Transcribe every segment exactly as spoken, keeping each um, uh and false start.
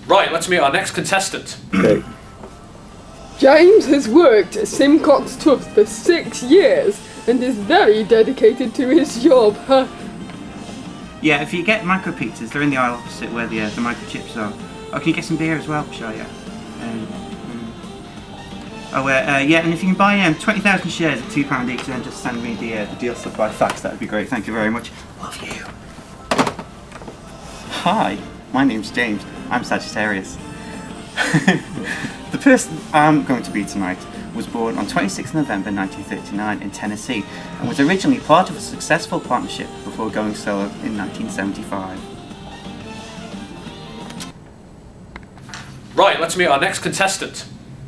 Right, let's meet our next contestant. Okay. James has worked at Simcox Tufts for six years and is very dedicated to his job. Huh? Yeah, if you get micro pizzas, they're in the aisle opposite where the, uh, the microchips are. Oh, can you get some beer as well, shall you? Um, um, oh, uh, uh, yeah, and if you can buy um, twenty thousand shares at two pounds each, then just send me the, uh, the deal stuff by fax, that would be great. Thank you very much. Love you. Hi, my name's James. I'm Sagittarius. The person I'm going to be tonight was born on twenty-sixth of November nineteen thirty-nine in Tennessee and was originally part of a successful partnership before going solo in nineteen seventy-five. Right, let's meet our next contestant.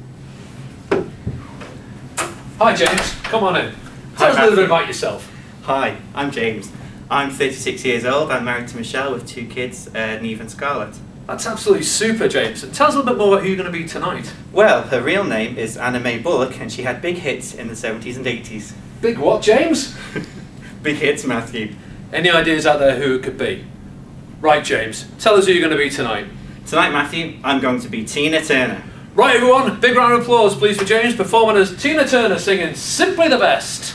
Hi James, come on in. Tell us a little bit about yourself. Hi, I'm James. I'm thirty-six years old. I'm married to Michelle with two kids, uh, Neve and Scarlett. That's absolutely super, James. Tell us a little bit more about who you're going to be tonight. Well, her real name is Anna Mae Bullock and she had big hits in the seventies and eighties. Big what, James? Big hits, Matthew. Any ideas out there who it could be? Right, James, tell us who you're going to be tonight. Tonight, Matthew, I'm going to be Tina Turner. Right, everyone, big round of applause, please, for James, performing as Tina Turner singing Simply the Best.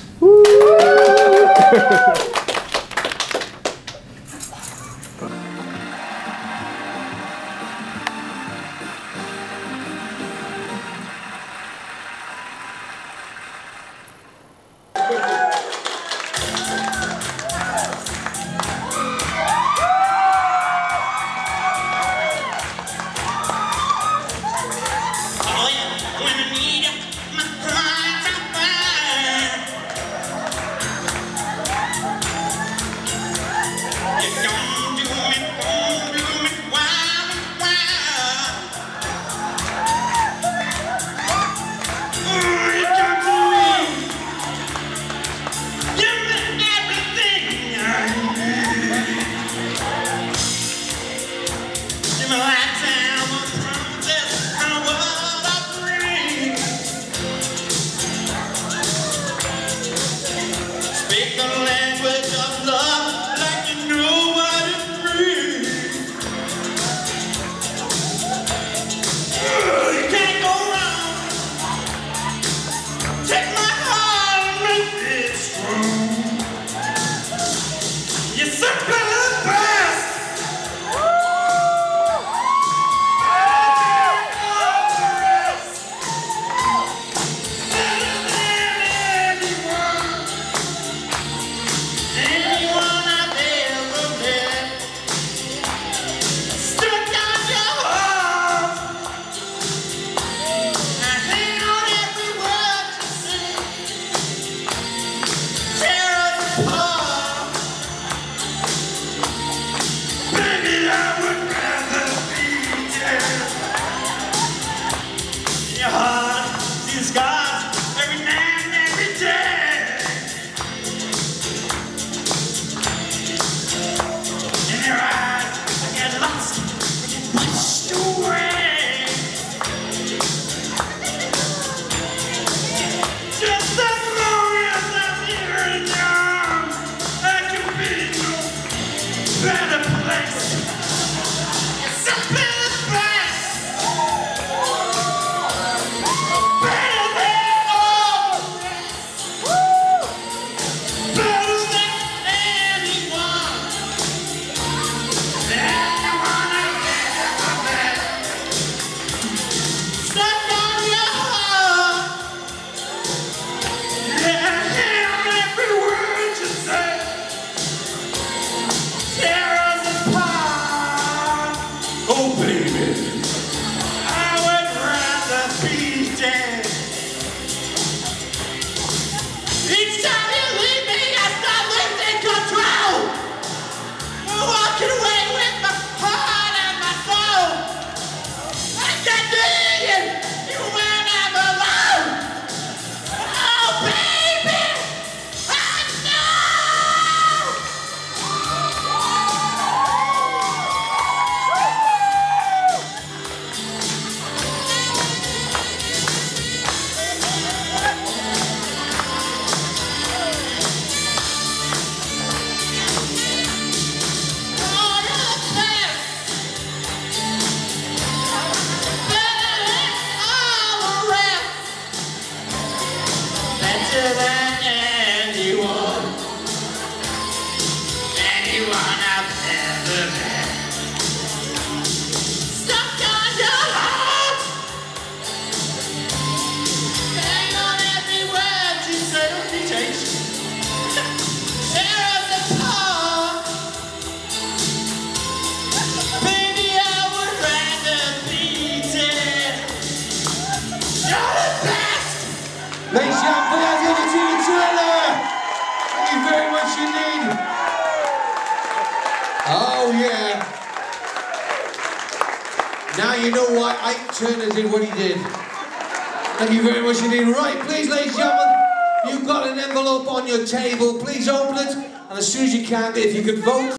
you know why Ike Turner did what he did. Thank you very much indeed. Right, please, ladies and gentlemen, you've got an envelope on your table. Please open it, and as soon as you can, if you could vote.